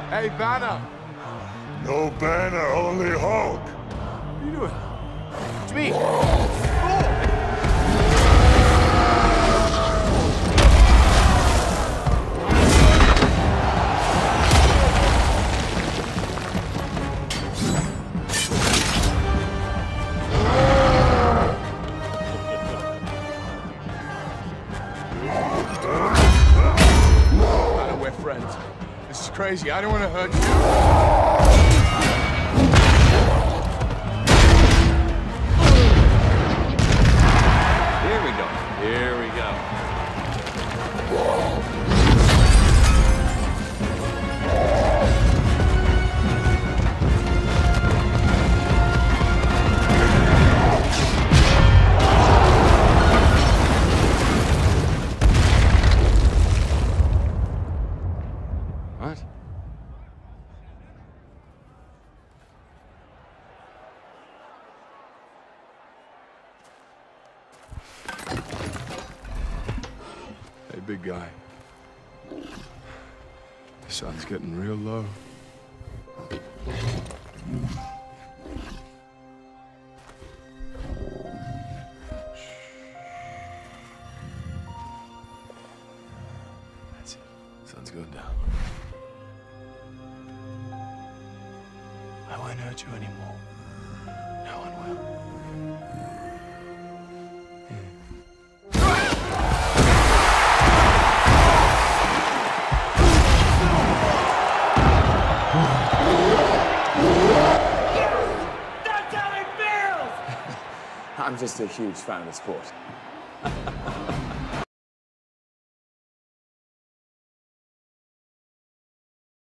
Hey, Banner! No Banner, only Hulk! What are you doing? It's me! Banner, we're friends. This is crazy. I don't want to hurt you. Here we go. Here we go. What? Hey, big guy. The sun's getting real low. That's it. Sun's going down. I won't hurt you anymore. No one will. I'm just a huge fan of the sport.